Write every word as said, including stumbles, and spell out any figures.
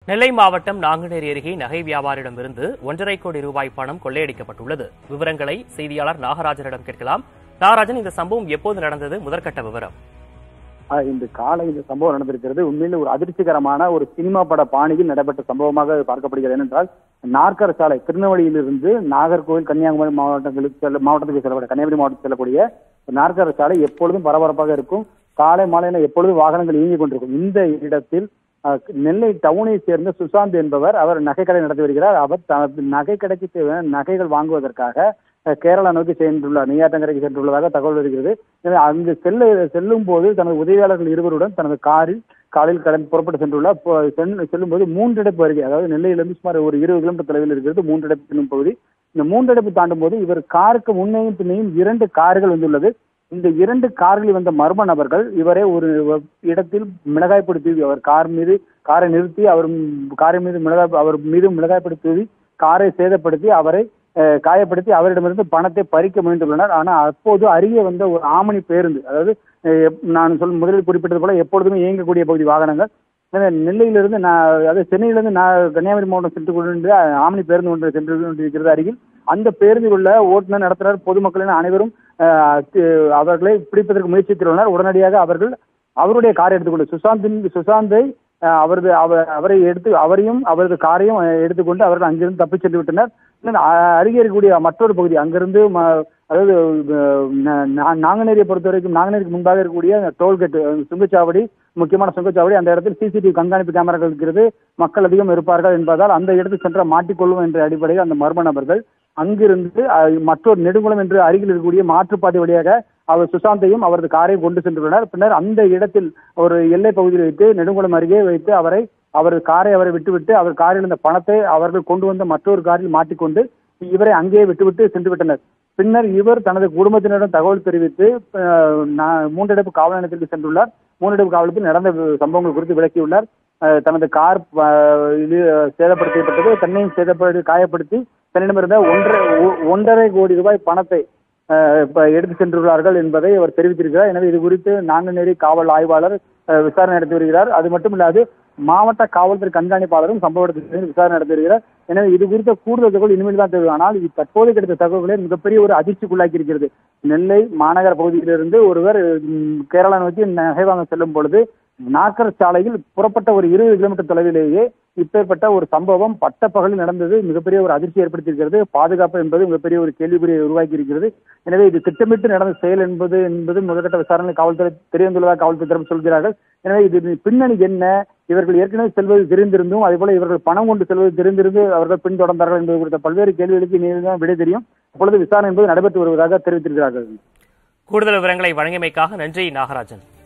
நெல்லை மாவட்டம் நாங்குநேரி அருகே நகை வியாபாரியிடமிருந்து ஒன்றரை கோடி ரூபாய் பணம் கொள்ளையடிக்கப்பட்டுள்ளது. விவரங்களை செய்தியாளர் நாகராஜனிடம் கேட்கலாம். நாகராஜன், இந்த சம்பவம் எப்போது நடந்தது? முதற்கட்ட விவரம். இந்த காலை இந்த சம்பவம் நடந்திருக்கிறது. உண்மையில் ஒரு அதிர்ச்சிகரமான ஒரு சினிமா பட பாணியில் நடைபெற்ற சம்பவமாக பார்க்கப்படுகிறது. ஏனென்றால் நாற்கர சாலை திருநெல்வேலியிலிருந்து நாகர்கோவில் கன்னியாகுமரி மாவட்டங்களுக்கு செல்ல மாவட்டத்துக்கு செல்லக்கூடிய கன்னியாகுமரி மாவட்டத்தில் செல்லக்கூடிய நாற்கர சாலை எப்பொழுதும் பரபரப்பாக இருக்கும். காலை மாலையில எப்பொழுதும் வாகனங்கள் இயங்கிக் கொண்டிருக்கும். இந்த இடத்தில் நெல்லை டவுனை சேர்ந்த சுசாந்த் என்பவர் அவர் நகைக்கடை நடத்தி வருகிறார். அவர் தனது நகை கடைக்கு தேவையான நகைகள் வாங்குவதற்காக கேரளா நோக்கி சென்றுள்ளார், நெய்யாற்றங்கரைக்கு சென்றுள்ளதாக தகவல் வருகிறது. எனவே அங்கு செல்ல செல்லும் போது தனது உதவியாளர்கள் இருவருடன் தனது காரில் காலையில் கடந்து புறப்பட்டு சென்றுள்ளார். செல்லும் போது மூன்றடைப்பு அருகே, அதாவது நெல்லையிலிருந்து சுமார் ஒரு இருபது கிலோமீட்டர் தொலைவில் இருக்கிறது மூன்றடைப்பு என்னும் பகுதி. இந்த மூன்றடைப்பு தாண்டும் போது இவர் காருக்கு முன்னையும் பின்னையும் இரண்டு கார்கள் வந்துள்ளது. இந்த இரண்டு கார்களில் வந்த மர்ம நபர்கள் இவரை ஒரு இடத்தில் மிளகாய் பொடி தூவி அவர் கார் மீது காரை நிறுத்தி அவர் காரை மீது மிளகாய் அவர் மீது மிளகாய் பொடி தூவி காரை சேதப்படுத்தி அவரை காயப்படுத்தி அவரிடமிருந்து பணத்தை பறிக்க முயன்றுள்ளனர். ஆனால் அப்போது அருகே வந்த ஒரு ஆமணி பேருந்து, அதாவது நான் சொல் முதலில் குறிப்பிட்டது போல எப்பொழுதுமே இயங்கக்கூடிய பகுதி வாகனங்கள், நெல்லையிலிருந்து நான் அதாவது சென்னையிலிருந்து நான் கன்னியாகுமரி மாவட்டம் சென்று கொண்டு ஆமணி பேருந்து ஒன்று சென்று கொண்டிருக்கிறது அருகில். அந்த பேருந்தில் உள்ள ஓட்டுநர், நடத்துனர், பொதுமக்களின் அனைவரும் அவர்களை பிடிப்பதற்கு முயற்சித்துள்ளனர். உடனடியாக அவர்கள் அவருடைய காரை எடுத்துக்கொண்டு சுசாந்தின் சுசாந்தை அவரது அவரை எடுத்து அவரையும் அவரது காரையும் எடுத்துக்கொண்டு அவர்கள் அங்கிருந்து தப்பிச் சென்று விட்டனர். அருகே இருக்கக்கூடிய மற்றொரு பகுதி அங்கிருந்து அதாவது நாங்குநேரியை பொறுத்த வரைக்கும் நாங்குநேரிக்கு முன்பாக இருக்கக்கூடிய டோல்கேட் சுங்கச்சாவடி, முக்கியமான சுங்கச்சாவடி, அந்த இடத்தில் சிசிடிவி கண்காணிப்பு கேமராக்கள் இருக்கிறது. மக்கள் அதிகம் இருப்பார்கள் என்பதால் அந்த இடத்துக்கு சென்ற மாட்டிக்கொள்ளும் என்ற அடிப்படையில் அந்த மர்ம நபர்கள் அங்கிருந்து மற்றொரு நெடுங்குளம் என்று அருகில் இருக்கக்கூடிய மாற்றுப்பாதை வழியாக அவர் சுசாந்தையும் அவரது காரையும் கொண்டு சென்றுள்ளனர். பின்னர் அந்த இடத்தில் ஒரு எல்லை பகுதியில் வைத்து நெடுங்குளம் அருகே வைத்து அவரை அவரது காரை அவரை விட்டுவிட்டு அவர் காரில் இருந்த பணத்தை அவர்கள் கொண்டு வந்த மற்றொரு காரில் மாட்டிக்கொண்டு இவரை அங்கேயே விட்டுவிட்டு சென்று விட்டனர். பின்னர் இவர் தனது குடும்பத்தினரிடம் தகவல் தெரிவித்து மூன்றடைப்பு காவல் நிலையத்திற்கு சென்றுள்ளார். மூன்றடைப்பு காவலத்தில் நடந்த சம்பவங்கள் குறித்து விளக்கியுள்ளார். தனது கார் சேதப்படுத்தப்பட்டது, தன்னையும் சேதப்படுத்தி காயப்படுத்தி தன்னிடமிருந்த ஒன்றரை ஒன்றரை கோடி ரூபாய் பணத்தை எடுத்து சென்றுள்ளார்கள் என்பதை அவர் தெரிவித்திருக்கிறார். எனவே இது குறித்து நாங்குநேரி காவல் ஆய்வாளர் விசாரணை நடத்தி வருகிறார். அது மட்டுமில்லாது மாவட்ட காவல்துறை கண்காணிப்பாளரும் சம்பவ இடத்தில் விசாரணை நடத்தி வருகிறார். எனவே இது குறித்த கூடுதல் தகவல் இனிமேல் தான் தேவை. ஆனால் இது தற்போது கிடைத்த தகவல்களே மிகப்பெரிய ஒரு அதிர்ச்சிக்குள்ளாக்கி இருக்கிறது. நெல்லை மாநகர பகுதியிலிருந்து ஒருவர் கேரளா நோக்கி நகை வாங்க செல்லும் பொழுது நாற்கர சாலையில் புறப்பட்ட ஒரு இருபது கிலோமீட்டர் தொலைவிலேயே இப்பேற்பட்ட ஒரு சம்பவம் பட்ட பகலில் நடந்தது மிகப்பெரிய ஒரு அதிர்ச்சி ஏற்படுத்தியிருக்கிறது. பாதுகாப்பு என்பது மிகப்பெரிய ஒரு கேள்விக்குறியை உருவாக்கி இருக்கிறது. எனவே இது திட்டமிட்டு நடந்த செயல் என்பது என்பது முதற்கட்ட விசாரணை காவல்துறை தெரியந்துள்ளதாக காவல்துறை தரப்பு சொல்கிறார்கள். எனவே இது பின்னணி என்ன, இவர்கள் ஏற்கனவே செல்வது தெரிந்திருந்தும் அதே போல இவர்கள் பணம் கொண்டு செல்வது தெரிந்திருந்து அவர்கள் பின்தொடர்ந்தார்கள் என்பது குறித்த பல்வேறு கேள்விகளுக்கு இனிதான் விடை தெரியும். அப்பொழுது விசாரணை என்பது நடைபெற்று வருவதாக தெரிவித்திருக்கிறார்கள். கூடுதல் விவரங்களை வழங்கியமைக்காக நன்றி நாகராஜன்.